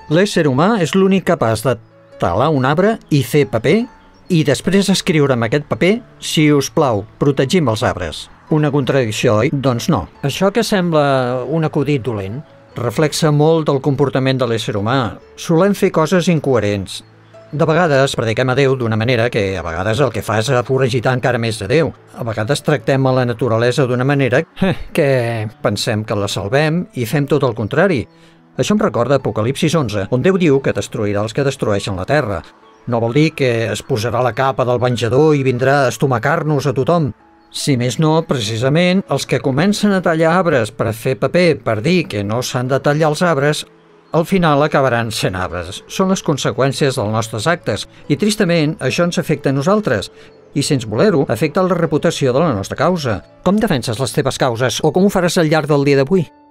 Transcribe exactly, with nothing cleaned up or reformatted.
L'ésser humà és l'únic capaç de talar un arbre i fer paper i després escriure amb aquest paper «Si us plau, protegim els arbres». Una contradicció, oi? Doncs no. Això que sembla un acudit dolent reflexa molt del comportament de l'ésser humà. Solem fer coses incoherents. De vegades prediquem a Déu d'una manera que a vegades el que fa és foragitar encara més de Déu. A vegades tractem a la naturalesa d'una manera que pensem que la salvem i fem tot el contrari. Això em recorda Apocalipsis onze, on Déu diu que destruirà els que destrueixen la terra. No vol dir que es posarà la capa del venjador i vindrà a estomacar-nos a tothom. Si més no, precisament, els que comencen a tallar arbres per fer paper per dir que no s'han de tallar els arbres, al final acabaran sent arbres. Són les conseqüències dels nostres actes i, tristament, això ens afecta a nosaltres i, sense voler-ho, afecta la reputació de la nostra causa. Com defenses les teves causes o com ho faràs al llarg del dia d'avui?